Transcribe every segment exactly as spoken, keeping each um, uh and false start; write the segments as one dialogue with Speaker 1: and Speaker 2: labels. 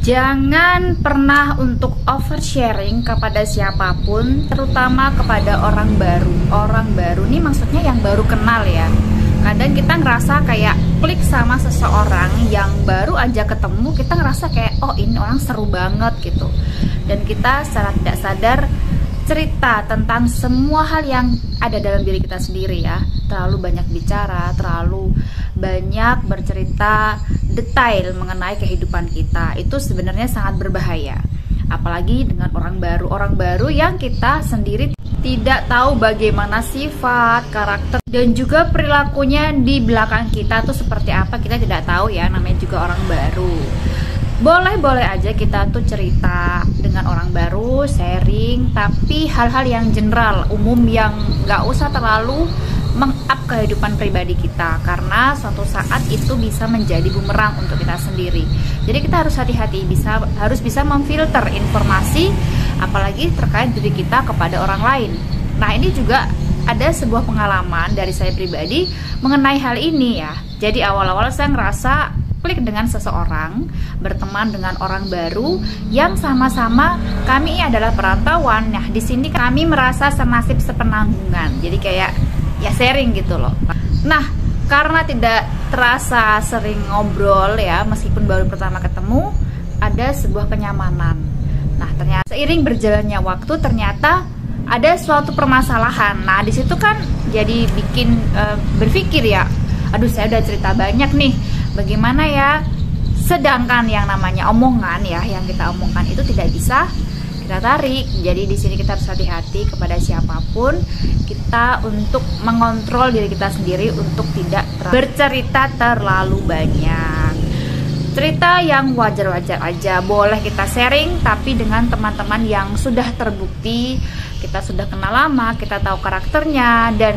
Speaker 1: Jangan pernah untuk oversharing kepada siapapun, terutama kepada orang baru. Orang baru nih maksudnya yang baru kenal ya. Kadang kita ngerasa kayak klik sama seseorang yang baru aja ketemu, kita ngerasa kayak oh ini orang seru banget gitu. Dan kita secara tidak sadar cerita tentang semua hal yang ada dalam diri kita sendiri ya. Terlalu banyak bicara, terlalu banyak bercerita detail mengenai kehidupan kita. Itu sebenarnya sangat berbahaya. Apalagi dengan orang baru, orang baru yang kita sendiri tidak tahu bagaimana sifat, karakter, dan juga perilakunya di belakang kita tuh seperti apa, kita tidak tahu ya, namanya juga orang baru. Boleh-boleh aja kita tuh cerita dengan orang baru, sharing, tapi hal-hal yang general, umum yang gak usah terlalu meng-up kehidupan pribadi kita, karena suatu saat itu bisa menjadi bumerang untuk kita sendiri. Jadi kita harus hati-hati, bisa harus bisa memfilter informasi, apalagi terkait diri kita kepada orang lain. Nah ini juga ada sebuah pengalaman dari saya pribadi mengenai hal ini ya. Jadi awal-awal saya ngerasa klik dengan seseorang, berteman dengan orang baru yang sama-sama kami adalah perantauan. Nah di sini kami merasa senasib sepenanggungan. Jadi kayak ya sharing gitu loh. Nah karena tidak terasa sering ngobrol ya, meskipun baru pertama ketemu, ada sebuah kenyamanan. Nah ternyata seiring berjalannya waktu ternyata ada suatu permasalahan. Nah di situ kan jadi bikin e, berpikir ya, aduh saya udah cerita banyak nih, bagaimana ya, sedangkan yang namanya omongan ya, yang kita omongkan itu tidak bisa kita tarik. Jadi di sini kita harus hati-hati kepada siapapun, kita untuk mengontrol diri kita sendiri untuk tidak ter bercerita terlalu banyak. Cerita yang wajar-wajar aja, boleh kita sharing, tapi dengan teman-teman yang sudah terbukti, kita sudah kenal lama, kita tahu karakternya, dan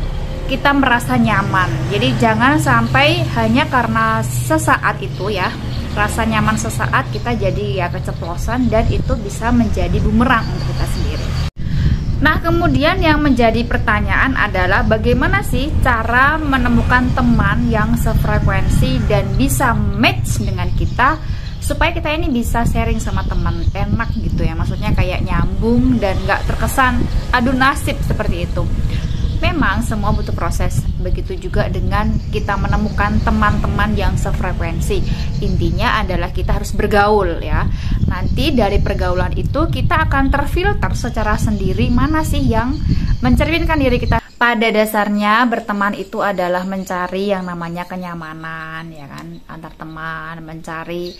Speaker 1: kita merasa nyaman. Jadi jangan sampai hanya karena sesaat itu ya, rasa nyaman sesaat kita jadi ya keceplosan, dan itu bisa menjadi bumerang untuk kita sendiri. Nah kemudian yang menjadi pertanyaan adalah bagaimana sih cara menemukan teman yang sefrekuensi dan bisa match dengan kita, supaya kita ini bisa sharing sama teman enak gitu ya, maksudnya kayak nyambung dan gak terkesan adu nasib seperti itu. Memang semua butuh proses, begitu juga dengan kita menemukan teman-teman yang sefrekuensi. Intinya adalah kita harus bergaul ya. Nanti dari pergaulan itu kita akan terfilter secara sendiri mana sih yang mencerminkan diri kita. Pada dasarnya berteman itu adalah mencari yang namanya kenyamanan ya kan, antar teman, mencari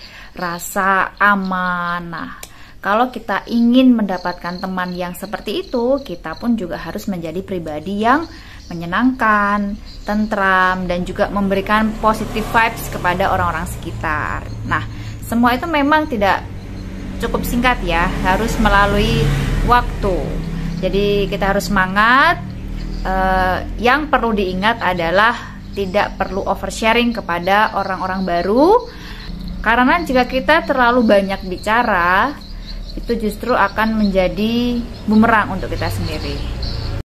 Speaker 1: rasa aman. Nah kalau kita ingin mendapatkan teman yang seperti itu, kita pun juga harus menjadi pribadi yang menyenangkan, tentram, dan juga memberikan positive vibes kepada orang-orang sekitar. Nah, semua itu memang tidak cukup singkat ya, harus melalui waktu. Jadi kita harus semangat. Uh, yang perlu diingat adalah tidak perlu oversharing kepada orang-orang baru, karena jika kita terlalu banyak bicara, itu justru akan menjadi bumerang untuk kita sendiri.